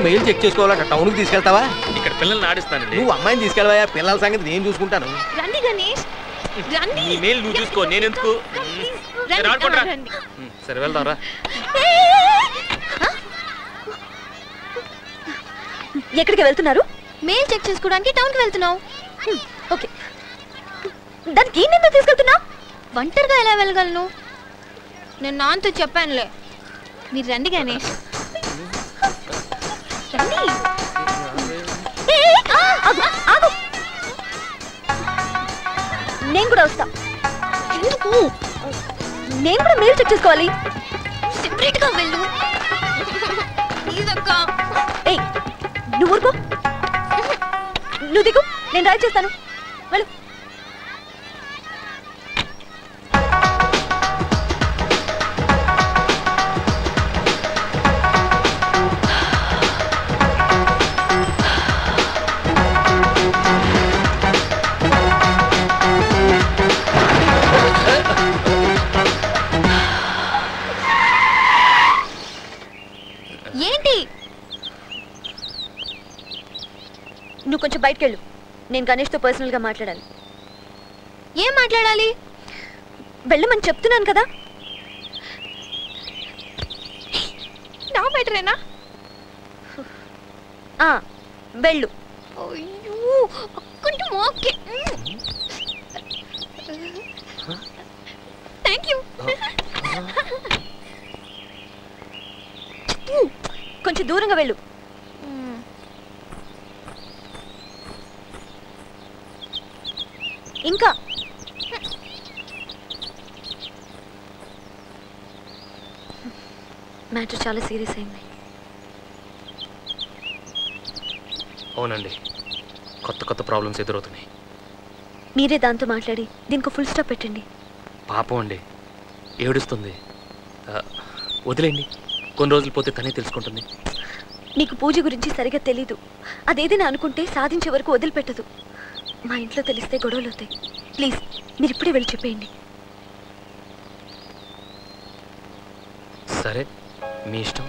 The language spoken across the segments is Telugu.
Mail check చేసుకోవాలంట. టౌన్కి తీసుకెళ్తావా? ఇక్కడ పిల్లల్ని ఆడిస్తానండి. నువ్వు అమ్మాయిని తీసుకెళ్ళవా? పిల్లల సంగతి నేను చూసుకుంటాను. రండి గణేష్, రండి. నీ మెయిల్ నువ్వు చూసుకో, నేను ఎందుకు? సరే వెళ్దాం రా. ఎక్కడికి వెళ్తున్నారు? మెయిల్ చెక్ చేసుకోవడానికి టౌన్కి వెళ్తున్నావు. ఓకే, దానికి నిన్ను తీసుకెళ్తున్నా? ఒంటరిగా ఎలా వెళ్ళగలను? నేను నాన్నతో చెప్పానులే. మీరు రండి గణేష్, రండి. నేను కూడా వస్తా. ఎందుకు? నేను కూడా మెయిల్ చెక్ చేసుకోవాలి. సెపరేట్ గా వెళ్ళు. ఏయ్, నువ్వు ఊరుకో. నువ్వు దిగు, నేను డ్రైవ్ చేస్తాను. వెళ్ళు. ఏంటి? నువ్వు కొంచెం బయటకు వెళ్ళు. నేను గణేష్తో పర్సనల్గా మాట్లాడాలి. ఏం మాట్లాడాలి? వెళ్ళమని చెప్తున్నాను కదా. నా బెటరేనా? వెళ్ళు. అయ్యో, కొంచెం ఓకే. Thank you. కొంచెం దూరంగా వెళ్ళు. ఇంకా మ్యాటర్ చాలా సీరియస్ అయింది. అవునండి, కొత్త కొత్త ప్రాబ్లమ్స్ ఎదురవుతున్నాయి. మీరే దాంతో మాట్లాడి దీనికి ఫుల్ స్టాప్ పెట్టండి. పాపం అండి, ఏడుస్తుంది. వదిలేండి, కొన్ని రోజులు పోతే తనే తెలుసుకుంటుంది. నీకు పూజ గురించి సరిగా తెలీదు. అదేదైనా అనుకుంటే సాధించే వరకు వదిలిపెట్టదు. మా ఇంట్లో తెలిస్తే గొడవలు అవుతాయి. ప్లీజ్ మీరు ఇప్పుడే వెళ్ళి చెప్పేయండి. సరే, మీ ఇష్టం.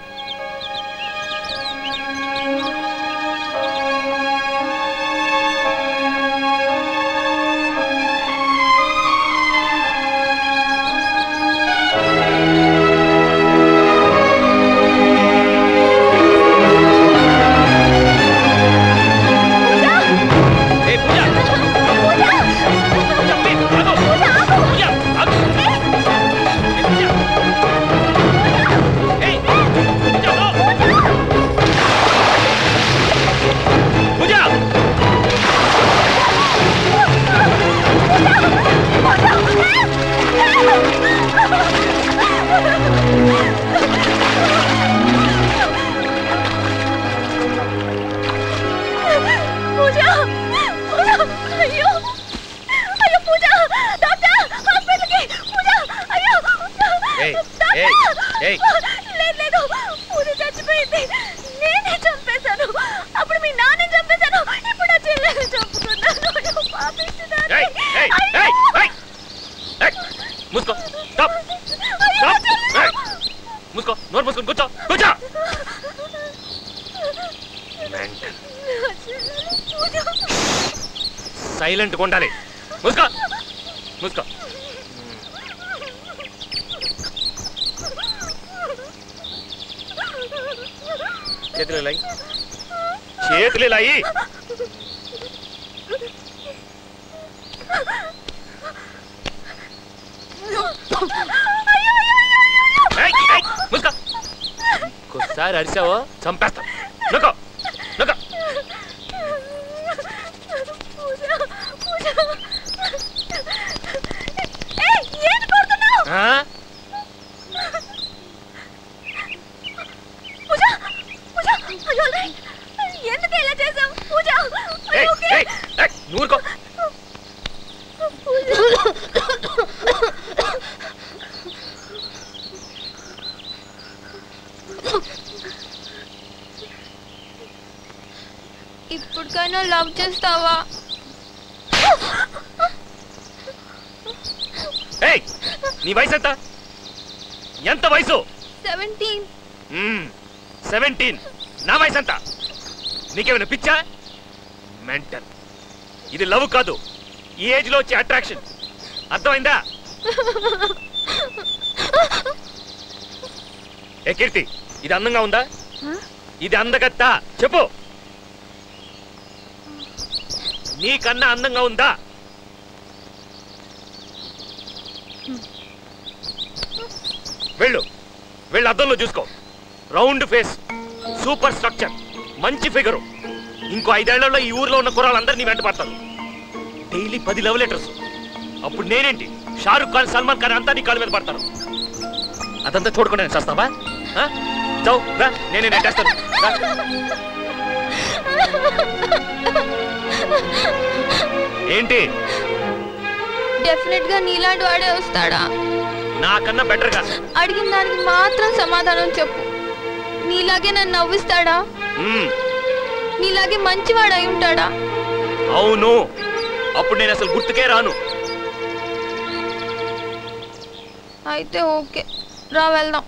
లేదు, పూజ చచ్చిపోయింది. నేనే చంపేశాను. అప్పుడు మీ నాన్న చంపేశాను. ఇప్పుడు నా చెల్లెలు చంపుకున్నాను. మూసుకో, నోరు మూసుకొని కూర్చో, కూర్చో. సైలెంట్గా ఉండాలి. మూసుకో, మూసుకో. చేతులు లాయి, చేతులు లాయి. ఇంకోసారి అరిచావో చంపేస్తా. నొక్కో, నొక్కో. ఎందుకు ఇలా చేసావు పూజ? నూరుకో. ఇప్పటికైనా లవ్ చేస్తావా? నీ వయసు ఎంత? ఎంత వయసు? 17. 17. నా వయసు ఎంత? నీకేమైనా పిచ్చా? మెంటల్. ఇది లవ్ కాదు, ఈ ఏజ్ లో వచ్చే అట్రాక్షన్. అర్థమైందా? ఏ కీర్తి, ఇది అందంగా ఉందా? ఇది అందగత్తా? చెప్పు. నీకన్నా అందంగా ఉందా? వెళ్ళు, వెళ్ళు, అద్దంలో చూసుకో. రౌండ్ ఫేస్, సూపర్ స్ట్రక్చర్, మంచి ఫిగరు. ఇంకో 5 ఏళ్లలో ఈ ఊర్లో ఉన్న కుర్రాళ్ళందరూ నీ వెంట పడతారు. Daily 10 love letters. అప్పుడు నేనేంటి, షారుఖ్ ఖాన్, సల్మాన్ ఖాన్ అంతా నీ కాళ్ళ మీద పడతారు. అదంతా చూడకుండా నేను చేస్తావా? చావు రా, నేనే నెట్టేస్తాను. ఏంటి? డెఫినెట్ గా నీలాంటి వాడే వస్తాడా? నాకన్నా బెటర్ గా. అడిగిన దానికి మాత్రం సమాధానం చెప్పు. నీలాగే నన్ను నవ్విస్తాడా? నీలాగే మంచివాడై ఉంటాడా? అవును. అప్పుడు నేను అసలు గుర్తుకే రాను. అయితే ఓకే, రా వెళ్దాం.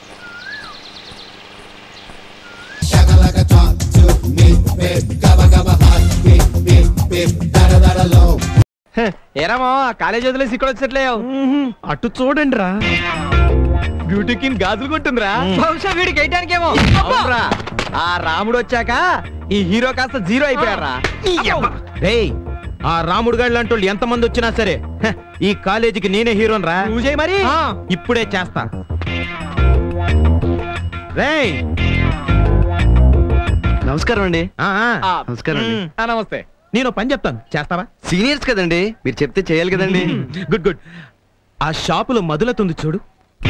ఏరామో కాలేజ్ వదిలేసి ఇక్కడ వచ్చేట్లేవు. అటు చూడండి రా, బ్యూటీ కింగ్ గాజులు కొట్టుందిరా. బహుశా వీడికి వేయటానికేమో. ఆ రాముడు వచ్చాక ఈ హీరో కాస్త జీరో అయిపోయారా. రేయ్, ఆ రాముడు గారు లాంటి ఎంత మంది వచ్చినా సరే ఈ కాలేజీకి నేనే హీరోన్ రా. మరి ఇప్పుడే చేస్తా. రేయ్, నమస్కారం అండి. నమస్కారం అండి. నమస్తే. నేను పని చెప్తాను, చేస్తావా? సీనియర్స్ కదండి, మీరు చెప్తే చేయాలి కదండి. Good good. ఆ షాపులో మధులతుంది చూడు,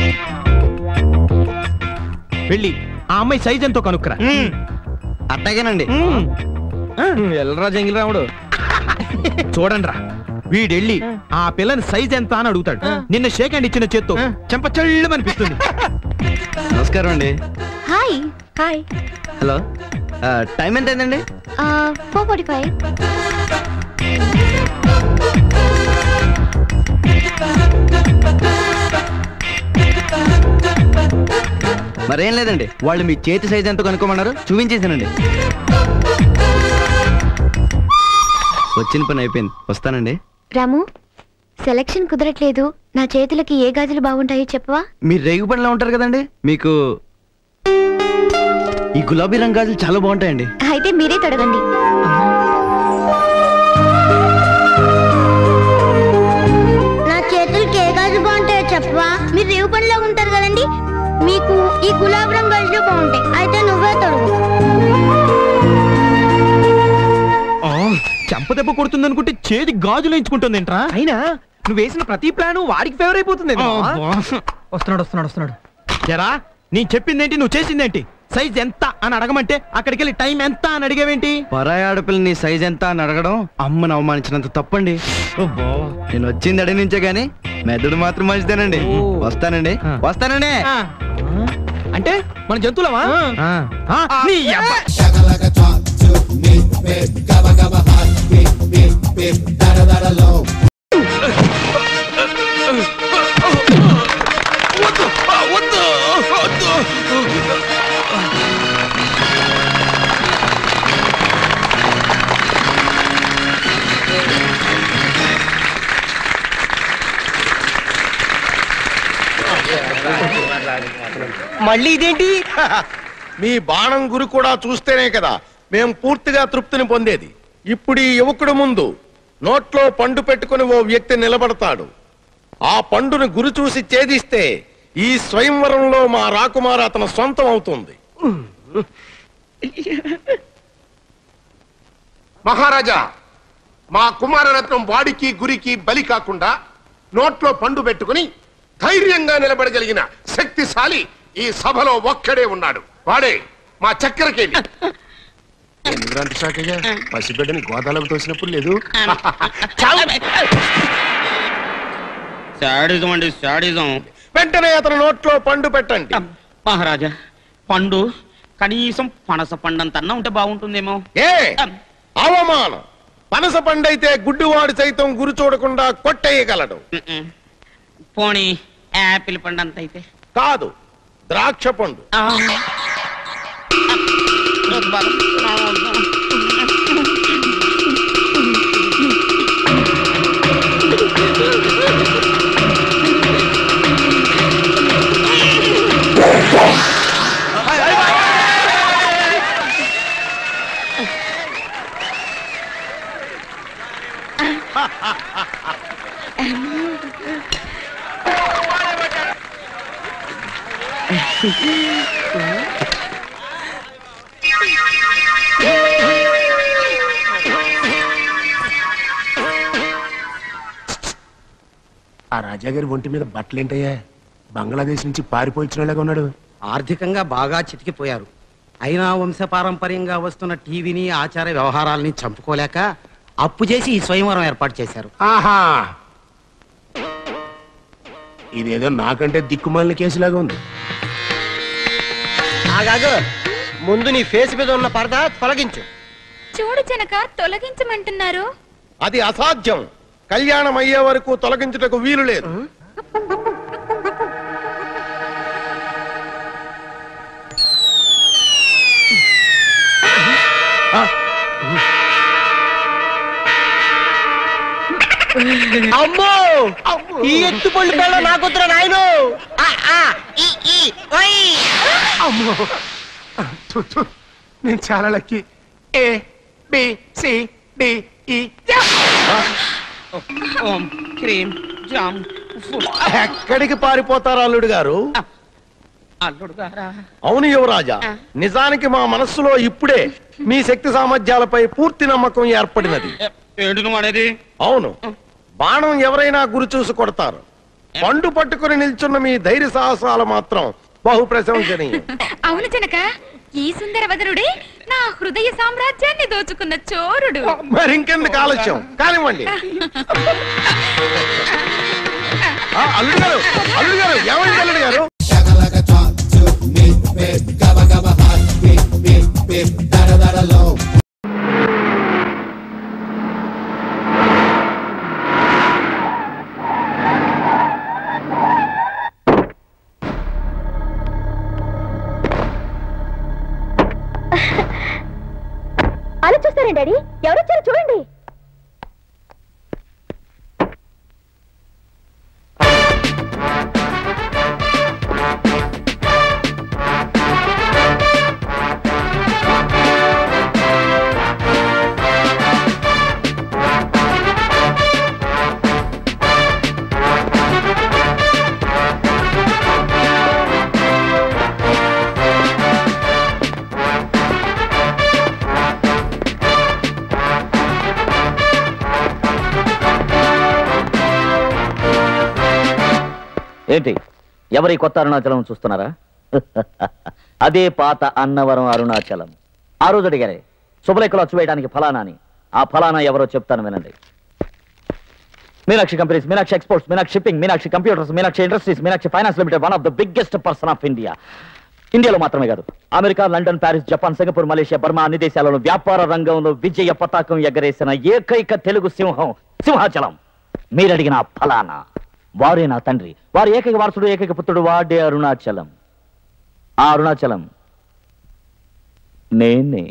వెళ్ళి ఆ అమ్మాయి సైజ్ ఎంతో కనుక్కురా. అట్టాగేనండి. ఎల్రా జంగిల్ రాముడు. చూడండి రా, వీడెళ్ళి ఆ పిల్లని సైజ్ ఎంత అని అడుగుతాడు. నిన్న షేక్ హ్యాండ్ ఇచ్చిన చేత్తో చెంప చెళ్ళమనిపిస్తుంది. నమస్కారం అండి. హాయ్. హాయ్. హలో, టైం ఎంత అయిందండి? 4:45. మరేం లేదండి, వాళ్ళు మీ చేతి సైజ్ ఎంత కనుక్కోమన్నారు, చూపించేసానండి. వచ్చిన పని అయిపోయింది, వస్తానండి. రాము, సెలక్షన్ కుదరట్లేదు. నా చేతులకి ఏ గాజులు బాగుంటాయో చెప్పవా? మీరు రేగు పనిలో ఉంటారు కదండి, మీకు ఈ గులాబీ రంగు గాజులు చాలా బాగుంటాయండి. అయితే మీరే తొడగండి. నా చేతులకి ఏ గాజులు బాగుంటాయో చెప్పవా? మీరు రేగు పనిలో ఉంటారు కదండి, మీకు ఈ గులాబీ రంగు గాజులు బాగుంటాయి. అయితే నువ్వే తొడుగు. చెంప దెబ్బ కొడుతుంది అనుకుంటే చేతి గాజులు ఎంచుకుంటుంది ఏంట్రా? అయినా నువ్వు వేసిన ప్రతి ప్లాను వాడికి ఫేవర్ అయిపోతుంది. వస్తున్నాడు వస్తున్నాడు వస్తున్నాడు. జరా, నేను చెప్పిందేంటి, నువ్వు చేసిందేంటి? సైజ్ ఎంత అని అడగమంటే అక్కడికి వెళ్ళి టైం ఎంత అని అడిగేవేంటి? పరాయి ఆడపిల్ల నీ సైజ్ ఎంత అని అడగడం అమ్మను అవమానించినంత తప్పండి. నేను వచ్చింది అడిగి నుంచే గానీ మెదడు మాత్రం మంచిదేనండి. వస్తానండి, వస్తానండి. అంటే మన జంతువులమా? మళ్ళీ ఇదేంటి? మీ బాణం గురి కూడా చూస్తేనే కదా మేం పూర్తిగా తృప్తిని పొందేది. ఇప్పుడు ఈ యువకుడు ముందు నోట్లో పండు పెట్టుకుని ఓ వ్యక్తి నిలబడతాడు. ఆ పండును గురి చూసి ఛేదిస్తే ఈ స్వయంవరంలో మా రాకుమార్ అతని సొంతం అవుతుంది. మహారాజా, మా కుమారరత్నం వాడికి గురికి బలి కాకుండా నోట్లో పండు పెట్టుకుని ధైర్యంగా నిలబడగలిగిన శక్తిశాలి ఈ సభలో ఒక్కడే ఉన్నాడు. వాడే మా చక్కెరకేళి. పసిబిడ్డని గోదాలకు తోసినప్పుడు లేదు. శాడిజం అండి, శాడిజం. వెంటనే అతని నోట్లో పండు పెట్టండి. మహారాజా, పండు కనీసం పనస పండంతన్నా ఉంటే బాగుంటుందేమో. ఏ అవమానం! పనస పండైతే గుడ్డివాడు సైతం గురి చూడకుండా కొట్టేయగలడు. పోనీ యాపిల్ పండు అంత అయితే? కాదు, ద్రాక్ష పండు. ఆ రాజాగారి ఒంటి మీద బట్టలేంటయ్యా? బంగ్లాదేశ్ నుంచి పారిపోయినలాగా ఉన్నాడు. ఆర్థికంగా బాగా చితికిపోయారు. అయినా వంశపారంపర్యంగా వస్తున్న టీవీని ఆచార వ్యవహారాలని చంపుకోలేక అప్పు చేసి ఈ స్వయంవరం ఏర్పాటు చేశారు. ఆహా, ఇదేదో నాకంటే దిక్కుమాలిన కేసులాగా ఉంది. ఆగాగు, ముందు నీ ఫేస్ మీద ఉన్న పరదా తొలగించు. చూడు జనక, తొలగించమంటున్నారు. అది అసాధ్యం. కళ్యాణం అయ్యే వరకు తొలగించుటకు వీలు లేదు. అమ్మో, ఈ ఎత్తు పళ్ళు పేడ నాకొద్దురా నాయను. అమ్మో, నేను చాలా lucky. A B C D E. ఓం క్రీమ్ జామ్ ఎక్కడికి పారిపోతారు అల్లుడు గారు? అల్లుడు గారా? అవును యువరాజా, నిజానికి మా మనస్సులో ఇప్పుడే మీ శక్తి సామర్థ్యాలపై పూర్తి నమ్మకం ఏర్పడినది. ఏంటి నువ్వు అనేది? అవును, బాణం ఎవరైనా గురి చూసి కొడతారు. పండు పట్టుకుని నిల్చున్న మీ ధైర్య సాహసాలు మాత్రం బహు ప్రశంసనీయం. అవును జనక, ఈ సుందరవదనుడే నా హృదయ సామ్రాజ్యాన్ని దోచుకున్న చోరుడు. మరింకెందుకు ఆలస్యం, కానివ్వండి. అల్లుడు గారు, అల్లుడు గారు, ఏమైంది అల్లుడు గారు? అలా చూస్తారండి డాడీ, ఎవరొచ్చారో చూడండి. ఏంటి, ఎవరి కొత్త అరుణాచలం చూస్తున్నారా? అదే పాత అన్నవరం అరుణాచలం. ఆ రోజు అడిగారే శుభలేఖలు అచ్చువేయడానికి ఫలానా అని. ఆ ఫలానా ఎవరో చెప్తాను వినండి. Meenakshi companies, Meenakshi exports, Meenakshi shipping, Meenakshi computers, Meenakshi industries, Meenakshi finance limited, one of the biggest person of India. ఇండియాలో మాత్రమే కాదు, America, London, Paris, Japan, Singapore, Malaysia, Burma అన్ని దేశాలలో వ్యాపార రంగంలో విజయ పతాకం ఎగరేసిన ఏకైక తెలుగు సింహం సింహాచలం. మీరడిగిన ఫలానా వారే నా తండ్రి, వారి ఏకైక వారసుడు, ఏకైక పుత్రుడు, వాడే అరుణాచలం. ఆ అరుణాచలం నేనే.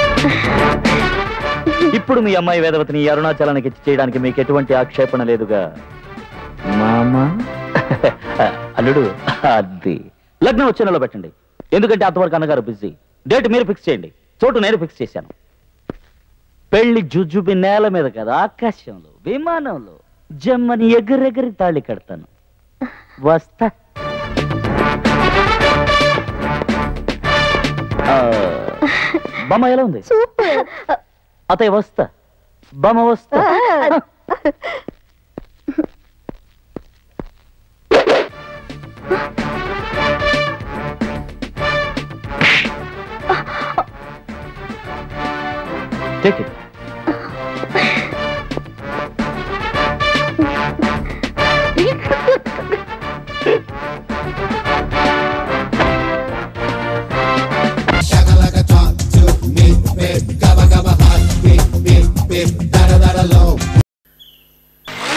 ఇప్పుడు మీ అమ్మాయి వేదవతిని ఈ అరుణాచలానికి ఇచ్చి చేయడానికి మీకు ఎటువంటి ఆక్షేపణ లేదుగా మామా? అల్లుడు, అది లగ్నం వచ్చే నెలలో పెట్టండి. ఎందుకంటే అంతవరకు అన్నగారు బిజీ. డేట్ మీరు ఫిక్స్ చేయండి, చోటు నేను ఫిక్స్ చేశాను. పెళ్లి జుజుబి నేల మీద కదా, ఆకాశంలో, విమానంలో జమ్మని ఎగరెగరి తాళి కడతాను. వస్తా. బొమ్మ ఎలా ఉంది? అతయ్య వస్తా. బొమ్మ వస్తా. Take it.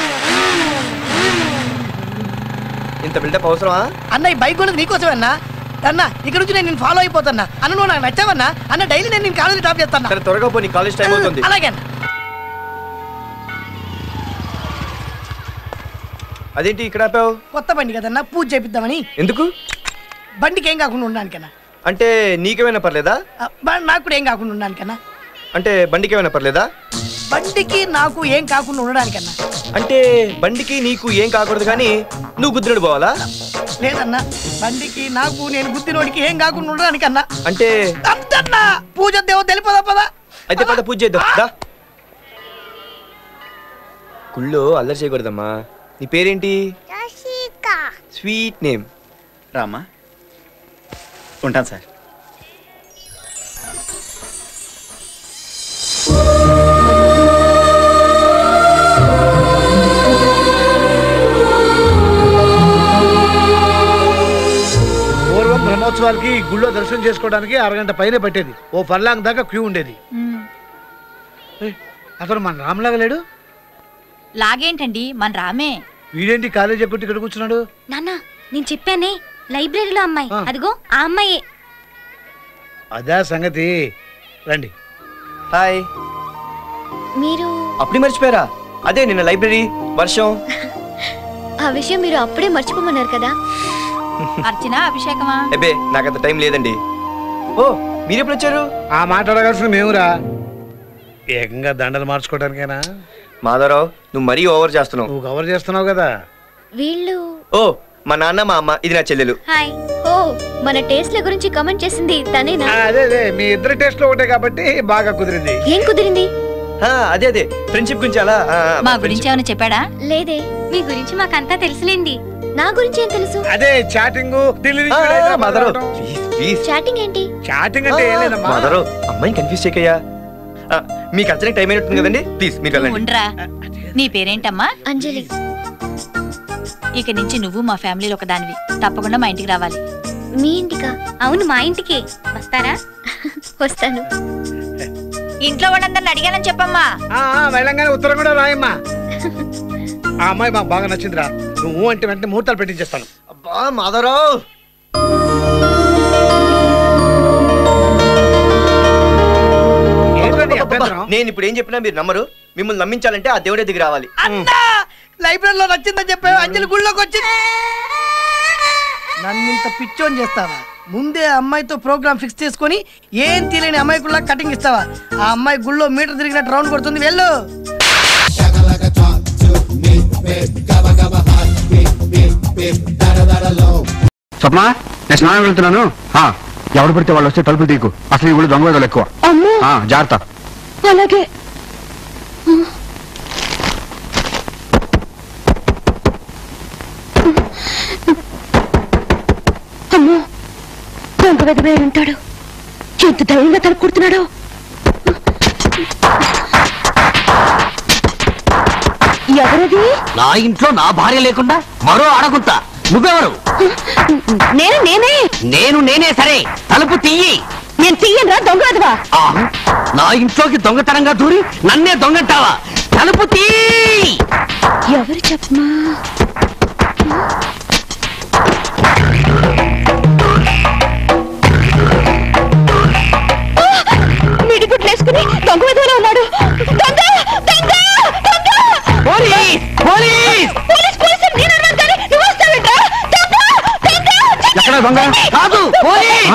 ఇంత బిల్డప్ అవసరమా? అన్న, ఈ బైక్ కొన్నది నీకోసమేనా? అన్న ఇక్కడ నుంచి నేను ఫాలో అయిపోతాన్నా అన్న. నువ్వు నాకు నచ్చావన్నా అన్న. డైలీ నేను కాలేజీ డ్రాప్ చేస్తాను. సరే త్వరగా పో, నీ కాలేజ్ టైం అవుతుంది. అలాగే అన్న. అదేంటి ఇక్కడ ఆపావు? కొత్త బండి కదన్నా, పూజ చేపిద్దామని. ఎందుకు? బండికి ఏం కాకుండా ఉండడానికన్నా. అంటే నీకేమైనా పర్లేదా? నాకు కూడా ఏం కాకుండా ఉండడానికన్నా. అంటే బండికి ఏమైనా పర్లేదా? బండికి నాకు ఏం కాకుండా ఉండడానికన్నా. అంటే బండికి నీకు ఏం కాకూడదు కానీ నువ్వు గుద్దినోడు పోవాలా? లేదన్నా, బండికి నాకు నేను గుద్దినోడికి ఏం కాకుండా ఉండడానికన్నా. అంటే అంతన్నా పూజ దేవో తెలిపదా పదా. అయితే పద పూజ చేద్దాం. గుళ్ళో అల్లరి చేయకూడదమ్మా. నీ పేరేంటి? Sweet name. రామా, ఉంటాను సార్. పూర్వం బ్రహ్మోత్సవాలకి గుళ్ళో దర్శనం చేసుకోవడానికి అరగంట పైన పట్టేది. ఓ ఫర్లాంగ్ దాకా క్యూ ఉండేది. అతను మన రామ్లాగా లేడు. లాగేంటండి, మన రామే. వీడేంటి కాలేజ్ ఎప్పుడు ఇక్కడ కూర్చున్నాడు? నాన్న నేను చెప్పానే లైబ్రరీలో అమ్మాయి, అదిగో ఆ అమ్మాయే. అదా సంగతి. రండి. హాయ్. మీరు అప్పుడే మర్చిపోయారా? అదే నిన్న లైబ్రరీ వర్షం. ఆ విషయం మీరు అప్పుడే మర్చిపోమన్నారు కదా. అర్చన అభిషేకమా? అబ్బే నాకంత టైం లేదండి. ఓ మీరెప్పుడు వచ్చారు? ఆ మాట్లాడగాల్సిన మేమురా. ఏకంగా దండలు మార్చుకోవడానికేనా? మాధవరావు నువ్వు మరీ ఓవర్ చేస్తున్నావు. నువ్వు కవర్ చేస్తున్నావు కదా. వీళ్ళు ఓ మా నాన్న మా అమ్మ, ఇది నా చెల్లెలు. హాయ్. ఓ మన టేస్ట్ల గురించి కమెంట్ చేసింది తనేనా? అదే మీ ఇద్దరు టేస్ట్ లో ఒకటే కాబట్టి బాగా కుదిరింది. ఏం కుదిరింది? అదే అదే ఫ్రెండ్షిప్ గురించి. అలా మా గురించి ఏమైనా చెప్పాడా? లేదే. మీ గురించి మాకంతా తెలుసులేండి. నా గురించి ఏం తెలుసు? అదే చాటింగ్. చాటింగ్ ఏంటి? చాటింగ్ అంటే ఏం లేదమ్మా. మాధవరావు అమ్మాయిని కన్ఫ్యూజ్ చేయకయ్యా. మీకు అర్చనకి టైం అయినట్టుంది కదండి, ప్లీజ్ మీరు వెళ్ళండి. ఉండరా. నీ పేరేంటమ్మా? అంజలి. ఇక నుంచి నువ్వు మా ఫ్యామిలీలో ఒక దానివి. తప్పకుండా మా ఇంటికి రావాలి. మీ ఇంటికా? అవును మా ఇంటికి. వస్తారా? వస్తాను. ఇంట్లో వాళ్ళందరిని అడిగానని చెప్పమ్మా. వెళ్ళంగానే ఉత్తరం కూడా రాయమ్మా. ఆ అమ్మాయి మాకు బాగా నచ్చిందిరా. నువ్వు అంటే వెంటనే ముహూర్తాలు పెట్టించేస్తాను. అబ్బా మాధవరావు. నేను ఇప్పుడు ఏం చెప్పినా మీరు నమ్మరు. మిమ్మల్ని నమ్మించాలంటే ఆ దేవుడే దిగి రావాలి. లైబ్రరీలో నచ్చిందని చెప్పావు, అంజలి గుళ్ళోకి వచ్చి నన్ను ఇంత పిచ్చోని చేస్తావా? ముందే అమ్మాయితో ప్రోగ్రామ్ ఫిక్స్ చేసుకొని ఏం తెలియని అమ్మాయికుల్లా కటింగ్ ఇస్తావా? ఆ అమ్మాయి గుళ్ళో మీటర్ తిరిగినట్టు రౌండ్ కొడుతుంది. వెళ్ళు. స్వప్న, నేను స్నానం వెళ్తున్నాను. ఎవరు పడితే వాళ్ళు వస్తే తలుపులు తీకు. అసలు ఈ ఊళ్ళో దొంగ వేదలు ఎక్కువ. జాగ్రత్త. అలాగే. అమ్మో, దొంగ వెదవే ఉంటాడు. ఎంత ధైర్యంగా తలుపు కొడుతున్నాడు. ఎవరది? నా ఇంట్లో నా భార్య లేకుండా మరో ఆడగుంటా. నువ్వెవరు? నేనే సరే, తలుపు తీయి. నేను తీయనరా దొంగ వెదవా. నా ఇంట్లోకి దొంగతనంగా దూరి నన్నే దొంగంటావా? తలుపు తీయి. ఎవరు చెప్పమా? మిడిగుడ్లేసుకుని దొంగ వెదవలో ఉన్నాడు. దొంగ దొంగ దొంగ. పోలీస్ పోలీస్ పోలీస్ పోలీస్ నేను అన్నాను కానీ నువ్వు వస్తావేంట్రా? దొంగ దొంగ. ఎక్కడ దొంగ? కాదు పోలీస్.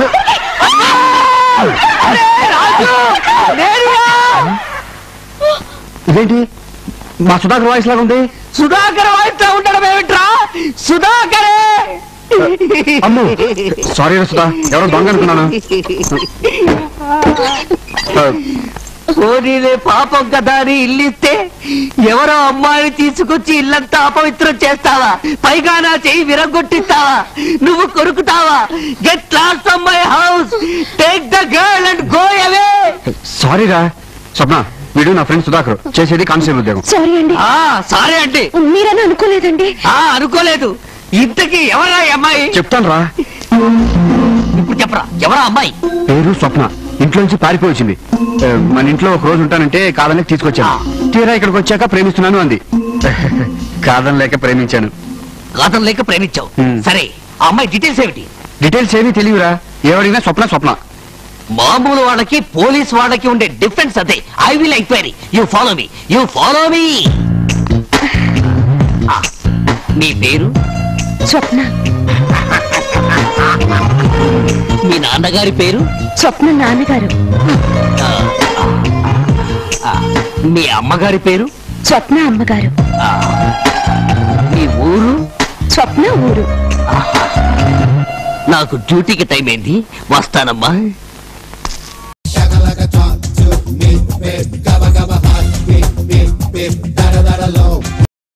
ఇదేంటి మా సుధాకర్ వాయిస్ లాగా ఉంది? సుధాకర్ వాయిస్ లా ఉండడం ఏమిట్రా? సుధాకరే. అమ్ము సారీ సుధా, ఎవరో దొంగ అనుకున్నాను. పోనీలే, పాపం కదా అని ఇల్లిస్తే ఎవరో అమ్మాయిని తీసుకొచ్చి ఇల్లంతా అపవిత్రం చేస్తావా? పైగా నా చెయ్యి విరగొట్టిస్తావా? నువ్వు కొరుకుతావా? Get lost from my house. Take the girl and go away. Sorry రా స్వప్న, వీడు నా ఫ్రెండ్ సుధాకర్, చేసేది కానిస్టేబుల్ ఉద్యోగం. సారీ అండి. సారీ అంటే మీరని అనుకోలేదండి. అనుకోలేదు. ఇంతకీ ఎవరా అమ్మాయి? చెప్తాను రా. ఇప్పుడు చెప్పరా, ఎవరా అమ్మాయి? పేరు స్వప్న. ఇంట్లో నుంచి పారిపోయి వచ్చింది. మన ఇంట్లో ఒక రోజు ఉంటానంటే కాదని తీసుకొచ్చాను. తీరా ఇక్కడికి వచ్చాక ప్రేమిస్తున్నాను అంది. కాదని లేక ప్రేమించాను. కాదని లేక ప్రేమించావు. సరే, ఆ అమ్మాయి డీటెయిల్స్ ఏమిటి? డీటెయిల్స్ ఏమీ తెలియరా, ఏమడిగినా స్వప్న స్వప్న. మామూలు వాళ్ళకి పోలీస్ వాళ్ళకి ఉండే డిఫరెన్స్ అదే. I will enquiry. You follow me, you follow me. మీ పేరు? స్వప్న. మీ నాన్నగారి పేరు? స్వప్న నాన్నగారు. మీ అమ్మగారి పేరు? స్వప్న అమ్మగారు. మీ ఊరు? స్వప్న ఊరు. నాకు డ్యూటీకి టైం ఏంది, వస్తానమ్మా.